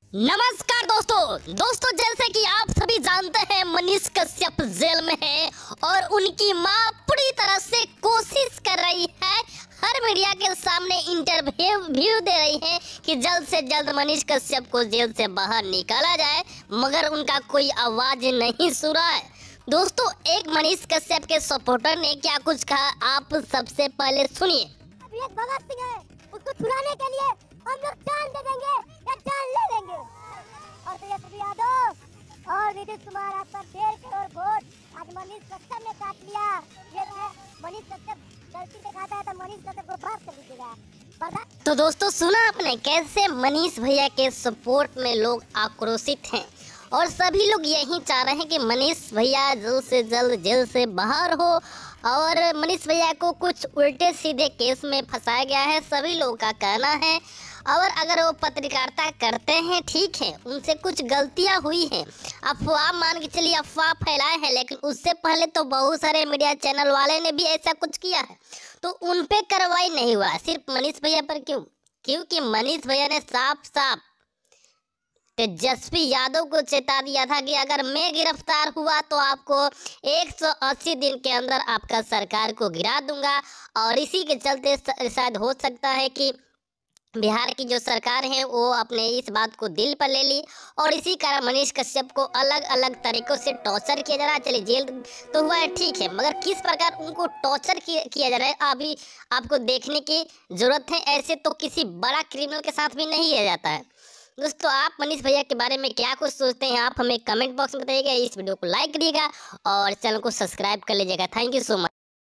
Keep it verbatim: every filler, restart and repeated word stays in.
नमस्कार दोस्तों दोस्तों जैसे कि आप सभी जानते हैं मनीष कश्यप जेल में है और उनकी मां पूरी तरह से कोशिश कर रही है, हर मीडिया के सामने इंटरव्यू दे रही है कि जल्द से जल्द मनीष कश्यप को जेल से बाहर निकाला जाए, मगर उनका कोई आवाज नहीं सुन रहा है। दोस्तों एक मनीष कश्यप के सपोर्टर ने क्या कुछ कहा, आप सबसे पहले सुनिए। अभी एक भगत सिंह है, उसको छुड़ाने के लिए हम लोग जान दे देंगे या जान ले लेंगे। और तेजस्वी यादव और नीतीश कुमार आप पर डेढ़ करोड़ वोट आज मनीष कश्यप ने काट लिया। ये है मनीष कश्यप गलती से खाता है तो मनीष कश्यप को माफ कर दीजिएगा। तो दोस्तों सुना आपने कैसे मनीष भैया के सपोर्ट में लोग आक्रोशित हैं और सभी लोग यही चाह रहे हैं कि मनीष भैया जल्द से जल्द जेल से बाहर हो और मनीष भैया को कुछ उल्टे सीधे केस में फंसाया गया है, सभी लोगों का कहना है। और अगर वो पत्रकारिता करते हैं ठीक है, उनसे कुछ गलतियां हुई हैं, अफवाह मान के चलिए अफवाह फैलाए हैं, लेकिन उससे पहले तो बहुत सारे मीडिया चैनल वाले ने भी ऐसा कुछ किया है, तो उन पे कार्रवाई नहीं हुआ, सिर्फ मनीष भैया पर क्यों? क्योंकि मनीष भैया ने साफ साफ तेजस्वी यादव को चेता दिया था कि अगर मैं गिरफ्तार हुआ तो आपको एक सौ अस्सी दिन के अंदर आपका सरकार को गिरा दूंगा। और इसी के चलते शायद हो सकता है कि बिहार की जो सरकार है वो अपने इस बात को दिल पर ले ली और इसी कारण मनीष कश्यप को अलग अलग तरीकों से टॉर्चर किया जा रहा है। चलिए जेल तो हुआ है ठीक है, मगर किस प्रकार उनको टॉर्चर किया जा रहा है अभी आपको देखने की जरूरत है। ऐसे तो किसी बड़ा क्रिमिनल के साथ भी नहीं किया जाता है। दोस्तों आप मनीष भैया के बारे में क्या कुछ सोचते हैं, आप हमें कमेंट बॉक्स में बताइएगा। इस वीडियो को लाइक करिएगा और चैनल को सब्सक्राइब कर लीजिएगा। Thank you so much.